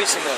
νωρίς είναι.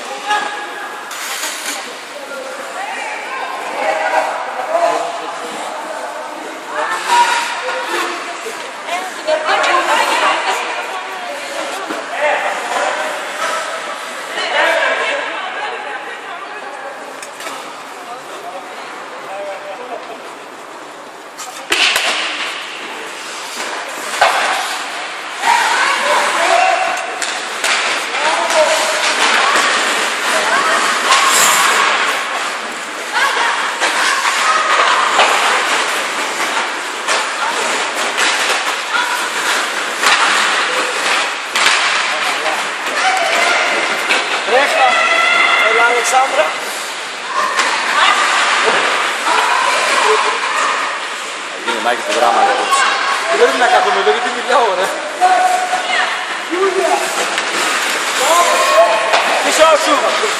Έλα Αλεξάνδρα. Γίνει μάχη του δράμα λοιπόν. Δεν πρέπει να καθόμαι εδώ γιατί είναι μια ώρα. Πίσω σου.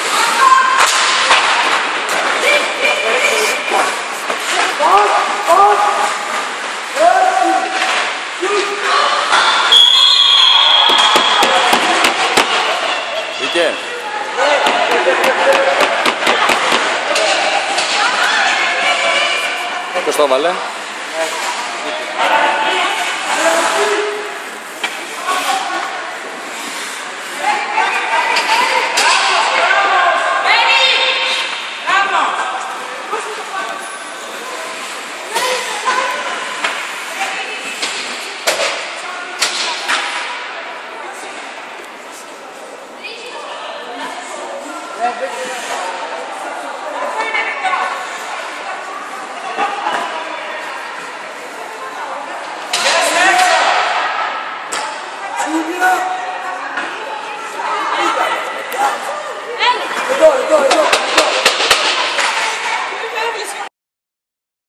Βγήκε. Ποιος το έβαλε? Εδώ, εδώ, εδώ.